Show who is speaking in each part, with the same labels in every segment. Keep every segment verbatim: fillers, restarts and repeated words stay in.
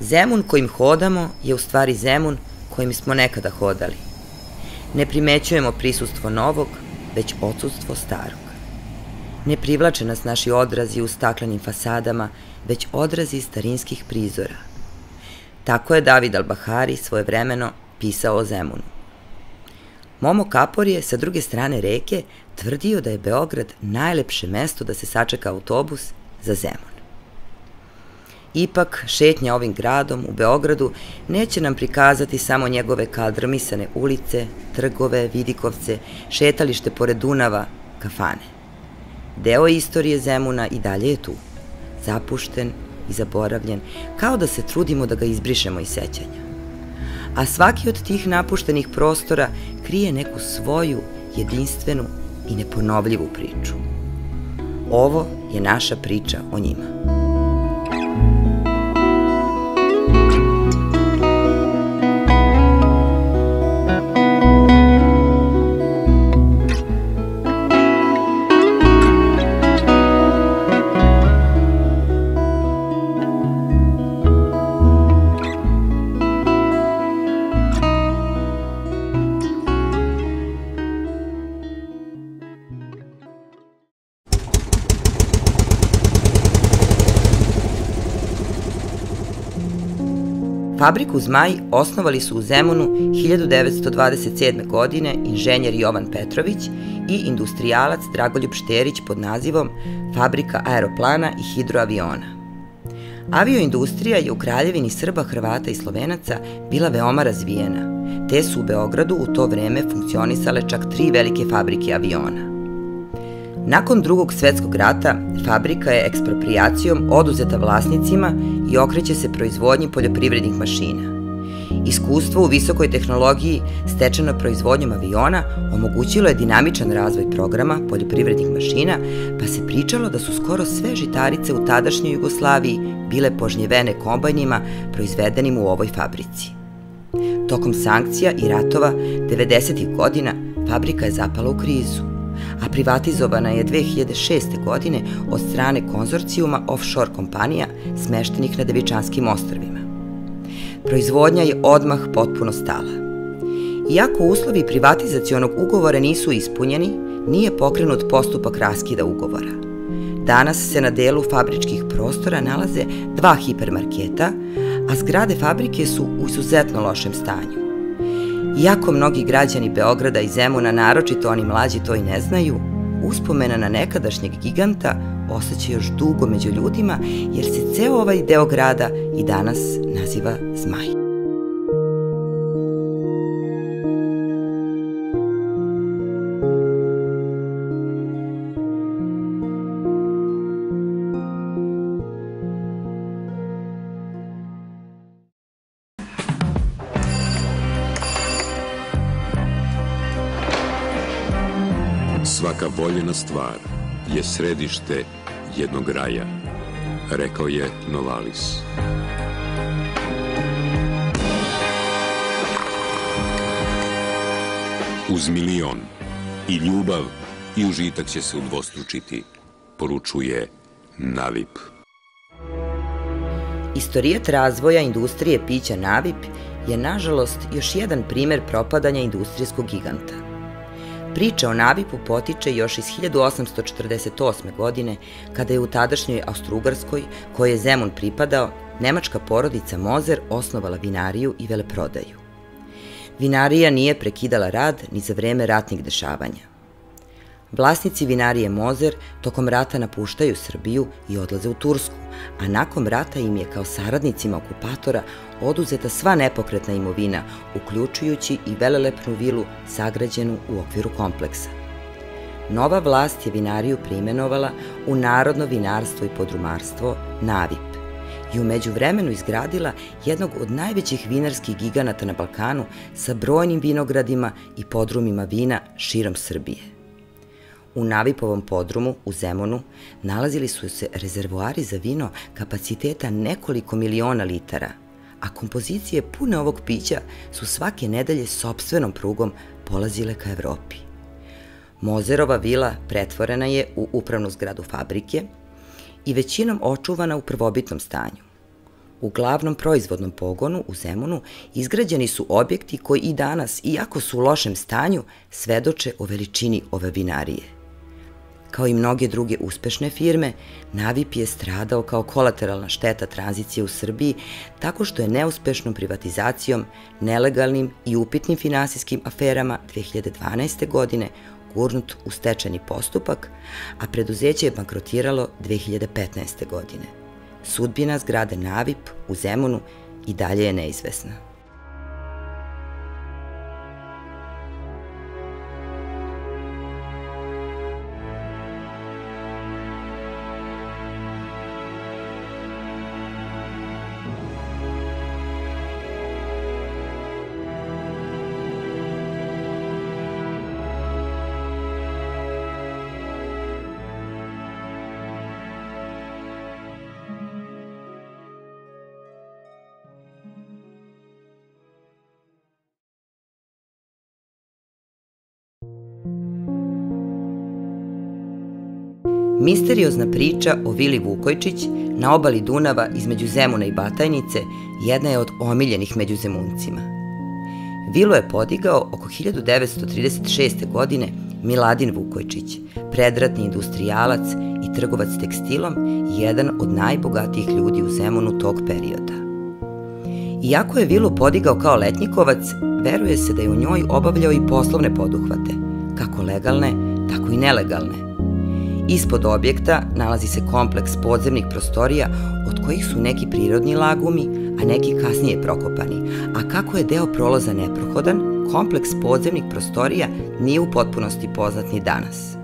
Speaker 1: Zemun kojim hodamo je u stvari Zemun kojim smo nekada hodali. Ne primećujemo prisustvo novog, već odsustvo starog. Ne privlače nas naši odrazi u staklenim fasadama, već odrazi starinskih prizora. Tako je David al-Bahari svojevremeno pisao o Zemunu. Momo Kapor je sa druge strane reke tvrdio da je Beograd najlepše mesto da se sačeka autobus za Zemun. Ipak, šetnja ovim gradom u Beogradu neće nam prikazati samo njegove kaldrmisane ulice, trgove, vidikovce, šetalište pored Dunava, kafane. Deo istorije Zemuna i dalje je tu, zapušten i zaboravljen, kao da se trudimo da ga izbrišemo iz sećanja. A svaki od tih napuštenih prostora krije neku svoju, jedinstvenu i neponovljivu priču. Ovo je naša priča o njima. Fabriku Zmaj osnovali su u Zemunu hiljadu devetsto dvadeset sedme. godine inženjer Jovan Petrović i industrijalac Dragoljub Šterić pod nazivom Fabrika aeroplana i hidroaviona. Avioindustrija je u Kraljevini Srba, Hrvata i Slovenaca bila veoma razvijena, te su u Beogradu u to vreme funkcionisale čak tri velike fabrike aviona. Nakon Drugog svetskog rata, fabrika je eksproprijacijom oduzeta vlasnicima i okreće se proizvodnji poljoprivrednih mašina. Iskustvo u visokoj tehnologiji stečeno proizvodnjom aviona omogućilo je dinamičan razvoj programa poljoprivrednih mašina, pa se pričalo da su skoro sve žitarice u tadašnjoj Jugoslaviji bile požnjevene kombajnima proizvedenim u ovoj fabrici. Tokom sankcija i ratova devedesetih godina fabrika je zapala u krizu, a privatizovana je dve hiljade šeste. godine od strane konzorcijuma offshore kompanija smeštenih na Devičanskim ostrvima. Proizvodnja je odmah potpuno stala. Iako uslovi privatizacionog ugovora nisu ispunjeni, nije pokrenut postupak raskida ugovora. Danas se na delu fabričkih prostora nalaze dva hipermarketa, a zgrade fabrike su u izuzetno lošem stanju. Iako mnogi građani Beograda i Zemuna, naročito oni mlađi, to i ne znaju, uspomena na nekadašnjeg giganta ostaće još dugo među ljudima, jer se ceo ovaj deo grada i danas naziva Zmaj.
Speaker 2: Svaka voljena stvar je središte jednog raja, rekao je Novalis. Uz milion i ljubav i užitak će se udvostručiti, poručuje Navip.
Speaker 1: Istorijat razvoja industrije pića Navip je, nažalost, još jedan primer propadanja industrijskog giganta. Priča o Navipu potiče još iz hiljadu osamsto četrdeset osme. godine, kada je u tadašnjoj Austrougarskoj, kojoj je Zemun pripadao, nemačka porodica Mozer osnovala vinariju i veleprodaju. Vinarija nije prekidala rad ni za vreme ratnih dešavanja. Vlasnici vinarije Mozer tokom rata napuštaju Srbiju i odlaze u Tursku, a nakon rata im je kao saradnicima okupatora oduzeta sva nepokretna imovina, uključujući i velelepnu vilu sagrađenu u okviru kompleksa. Nova vlast je vinariju preimenovala u Narodno vinarstvo i podrumarstvo Navip i u međuvremenu izgradila jednog od najvećih vinarskih giganata na Balkanu sa brojnim vinogradima i podrumima vina širom Srbije. U Navipovom podrumu, u Zemunu, nalazili su se rezervoari za vino kapaciteta nekoliko miliona litara, a kompozicije pune ovog pića su svake nedelje sopstvenom prugom polazile ka Evropi. Mozerova vila pretvorena je u upravnu zgradu fabrike i većinom očuvana u prvobitnom stanju. U glavnom proizvodnom pogonu u Zemunu izgrađeni su objekti koji i danas, iako su u lošem stanju, svedoče o veličini ove vinarije. Kao i mnoge druge uspešne firme, Navip je stradao kao kolateralna šteta tranzicije u Srbiji tako što je neuspešnom privatizacijom, nelegalnim i upitnim finansijskim aferama dve hiljade dvanaeste. godine gurnut u stečajni postupak, a preduzeće je bankrotiralo dve hiljade petnaeste. godine. Sudbina zgrade Navip u Zemunu i dalje je neizvesna. Misteriozna priča o Vili Vukojčić na obali Dunava između Zemuna i Batajnice jedna je od omiljenih među Zemuncima. Vilu je podigao oko hiljadu devetsto trideset šeste. godine Miladin Vukojčić, predratni industrijalac i trgovac tekstilom i jedan od najbogatijih ljudi u Zemunu tog perioda. Iako je vilu podigao kao letnjikovac, veruje se da je u njoj obavljao i poslovne poduhvate, kako legalne, tako i nelegalne. Ispod objekta nalazi se kompleks podzemnih prostorija od kojih su neki prirodni lagumi, a neki kasnije prokopani, a kako je deo prolaza neprohodan, kompleks podzemnih prostorija nije u potpunosti poznat ni danas.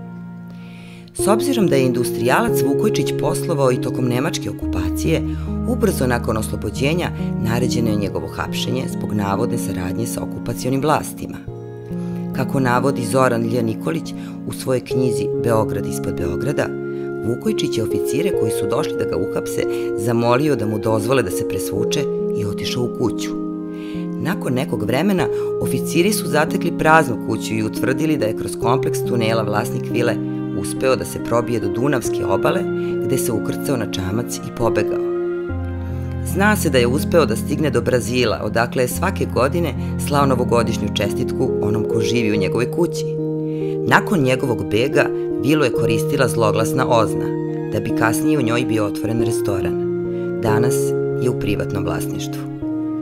Speaker 1: S obzirom da je industrijalac Vukojčić poslovao i tokom nemačke okupacije, ubrzo nakon oslobođenja naređeno je njegovo hapšenje zbog navodne saradnje sa okupacionim vlastima. Kako navodi Zoran Ilija Nikolić u svojoj knjizi Beograd ispod Beograda, Vukojčić je oficire koji su došli da ga uhapse zamolio da mu dozvole da se presvuče i otišao u kuću. Nakon nekog vremena oficiri su zatekli praznu kuću i utvrdili da je kroz kompleks tunela vlasnik vile uspeo da se probije do Dunavske obale, gde se ukrcao na čamac i pobegao. Zna se da je uspeo da stigne do Brazila, odakle je svake godine slao novogodišnju čestitku onom ko živi u njegovoj kući. Nakon njegovog bega, vilu je koristila zloglasna Ozna, da bi kasnije u njoj bio otvoren restoran. Danas je u privatnom vlasništvu.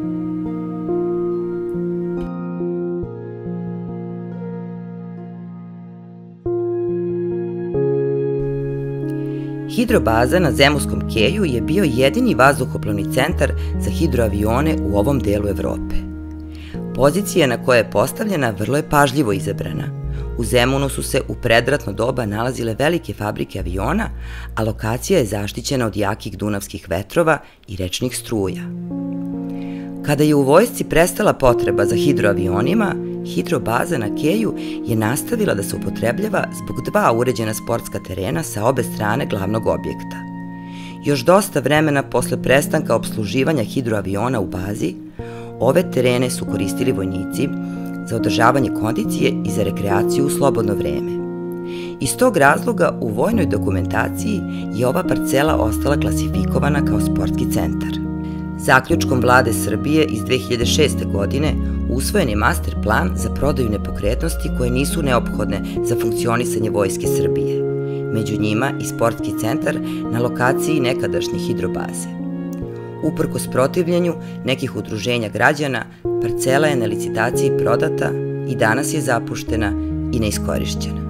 Speaker 1: Hidrobaza na Zemunskom keju je bio jedini vazduhoplovni centar za hidroavione u ovom delu Evrope. Pozicija na koja je postavljena vrlo je pažljivo izabrana. U Zemunu su se u predratno doba nalazile velike fabrike aviona, a lokacija je zaštićena od jakih dunavskih vetrova i rečnih struja. Kada je u vojsci prestala potreba za hidroavionima, hidrobaza na keju je nastavila da se upotrebljava zbog dva uređena sportska terena sa obe strane glavnog objekta. Još dosta vremena posle prestanka opsluživanja hidroaviona u bazi, ove terene su koristili vojnici za održavanje kondicije i za rekreaciju u slobodno vreme. Iz tog razloga u vojnoj dokumentaciji je ova parcela ostala klasifikovana kao sportski centar. Zaključkom Vlade Srbije iz dve hiljade šeste. godine usvojen je master plan za prodaju nepokretnosti koje nisu neophodne za funkcionisanje Vojske Srbije, među njima i sportski centar na lokaciji nekadašnje hidrobaze. Uprkos protivljenju nekih udruženja građana, parcela je na licitaciji prodata i danas je zapuštena i neiskorišćena.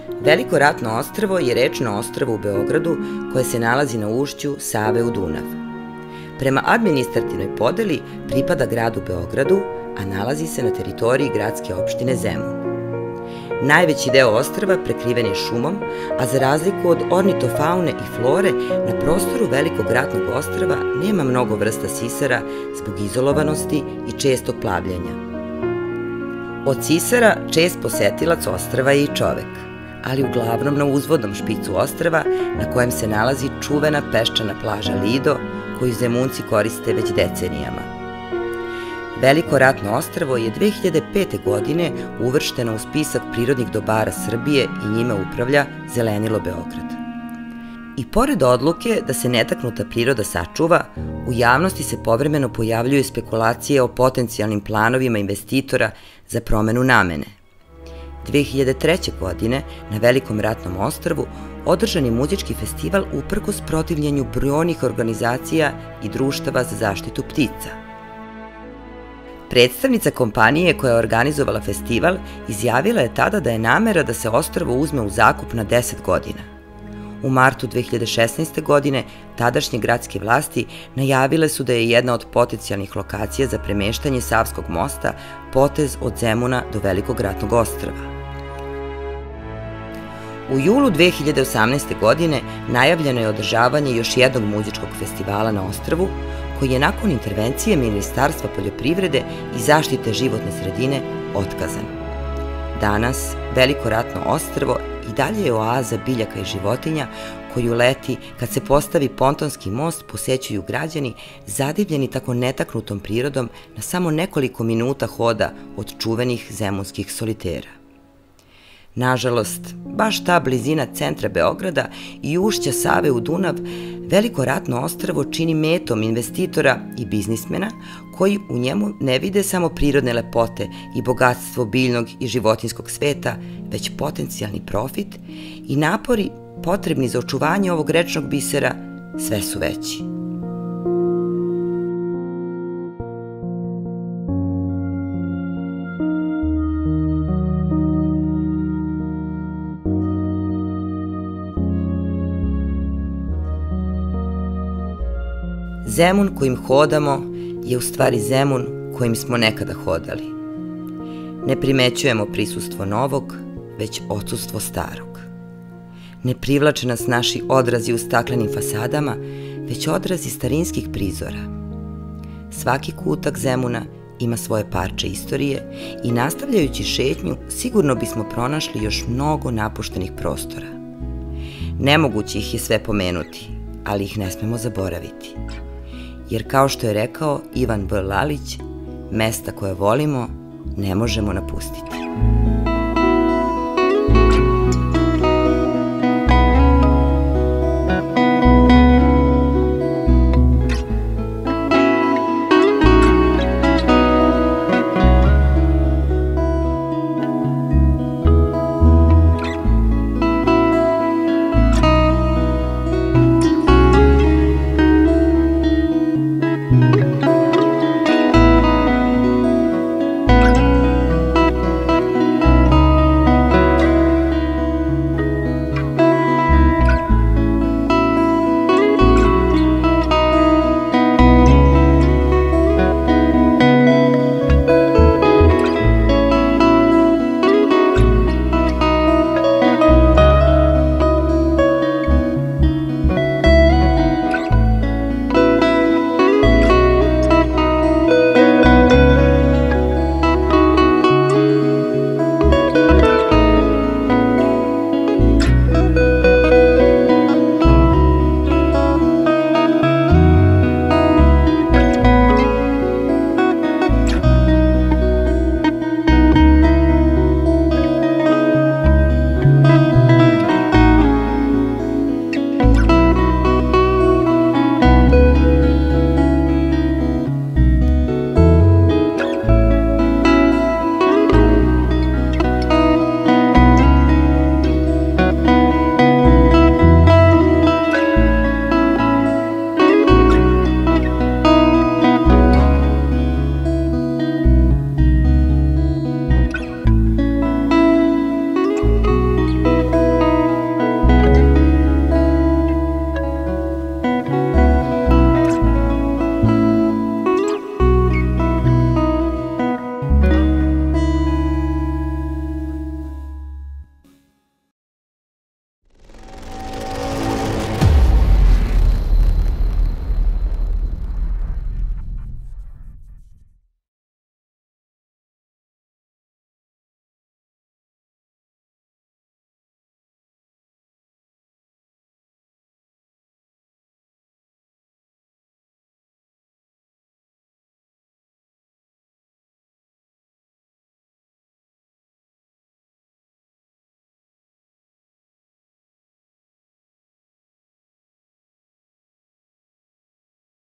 Speaker 1: Veliko ratno ostrvo je rečno ostrvo u Beogradu koje se nalazi na ušću Save u Dunav. Prema administrativnoj podeli pripada gradu Beogradu, a nalazi se na teritoriji gradske opštine Zemun. Najveći deo ostrva prekriven je šumom, a za razliku od ornitofaune i flore, na prostoru Velikog ratnog ostrva nema mnogo vrsta sisara zbog izolovanosti i čestog plavljenja. Od sisara čest posetilac ostrva je i čovek, ali uglavnom na uzvodnom špicu ostrva na kojem se nalazi čuvena peščana plaža Lido, koju Zemunci koriste već decenijama. Veliko ratno ostrvo je dve hiljade pete. godine uvršteno u spisak prirodnih dobara Srbije i njime upravlja Zelenilo Beograd. I pored odluke da se netaknuta priroda sačuva, u javnosti se povremeno pojavljuju spekulacije o potencijalnim planovima investitora za promenu namene. dve hiljade treće. godine na Velikom ratnom ostrvu održan je muzički festival uprkos protivljenju brojnih organizacija i društava za zaštitu ptica. Predstavnica kompanije koja je organizovala festival izjavila je tada da je namera da se ostrvo uzme u zakup na deset godina. U martu dve hiljade šesnaeste. godine tadašnje gradske vlasti najavile su da je jedna od potencijalnih lokacija za premeštanje Savskog mosta potez od Zemuna do Velikog ratnog ostrva. U julu dve hiljade osamnaeste. godine najavljeno je održavanje još jednog muzičkog festivala na ostrvu, koji je nakon intervencije Ministarstva poljoprivrede i zaštite životne sredine otkazan. Danas Veliko ratno ostrvo i dalje je oaza biljaka i životinja koju leti kad se postavi pontonski most posećuju građani zadivljeni tako netaknutom prirodom na samo nekoliko minuta hoda od čuvenih zemunskih solitera. Nažalost, baš ta blizina centra Beograda i ušća Save u Dunav Veliko ratno ostrvo čini metom investitora i biznismena koji u njemu ne vide samo prirodne lepote i bogatstvo biljnog i životinjskog sveta, već potencijalni profit i napori potrebni za očuvanje ovog rečnog bisera sve su veći. Zemun kojim hodamo je u stvari Zemun kojim smo nekada hodali. Ne primećujemo prisustvo novog, već odsustvo starog. Ne privlače nas naši odrazi u staklenim fasadama, već odrazi starinskih prizora. Svaki kutak Zemuna ima svoje parče istorije i nastavljajući šetnju sigurno bismo pronašli još mnogo napuštenih prostora. Nemoguće ih je sve pomenuti, ali ih ne smemo zaboraviti. Jer kao što je rekao Ivan B. Lalić, mesta koje volimo ne možemo napustiti.